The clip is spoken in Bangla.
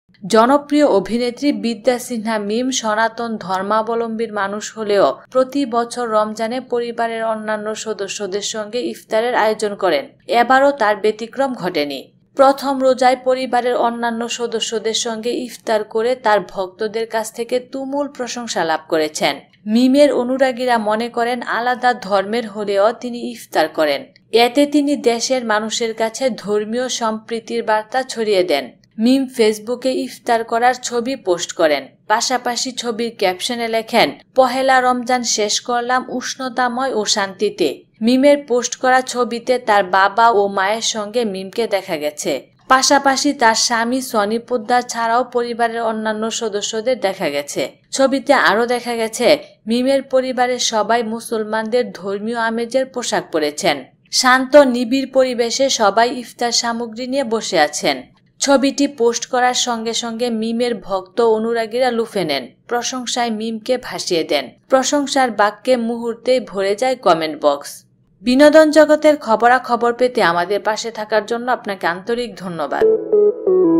জনপ্রিয় অভিনেত্রী বিদ্যা সিনহা মিম সনাতন ধর্মাবলম্বীর মানুষ হলেও প্রতি বছর রমজানে পরিবারের অন্যান্য সদস্যদের সঙ্গে ইফতারের আয়োজন করেন। এবারও তার ব্যতিক্রম ঘটেনি। প্রথম রোজায় পরিবারের অন্যান্য সদস্যদের সঙ্গে ইফতার করে তার ভক্তদের কাছ থেকে তুমুল প্রশংসা লাভ করেছেন। মিমের অনুরাগীরা মনে করেন আলাদা ধর্মের হলেও তিনি ইফতার করেন। এতে তিনি দেশের মানুষের কাছে ধর্মীয় সম্প্রীতির বার্তা ছড়িয়ে দেন। মিম ফেসবুকে ইফতার করার ছবি পোস্ট করেন। পাশাপাশি ছবির ক্যাপশনে লেখেন, পহেলা রমজান শেষ করলাম উষ্ণতাময় ও শান্তিতে। মিমের পোস্ট করা ছবিতে তার বাবা ও মায়ের সঙ্গে মিমকে দেখা গেছে। পাশাপাশি তার স্বামী সনি পোদ্দার ছাড়াও পরিবারের অন্যান্য সদস্যদের দেখা গেছে। ছবিতে আরও দেখা গেছে মিমের পরিবারের সবাই মুসলমানদের ধর্মীয় আমেজের পোশাক পরেছেন। শান্ত নিবিড় পরিবেশে সবাই ইফতার সামগ্রী নিয়ে বসে আছেন। ছবিটি পোস্ট করার সঙ্গে সঙ্গে মিমের ভক্ত অনুরাগীরা লুফে নেন। প্রশংসায় মিমকে ভাসিয়ে দেন। প্রশংসার বাক্যে মুহূর্তেই ভরে যায় কমেন্ট বক্স। বিনোদন জগতের খবরাখবর পেতে আমাদের পাশে থাকার জন্য আপনাকে আন্তরিক ধন্যবাদ।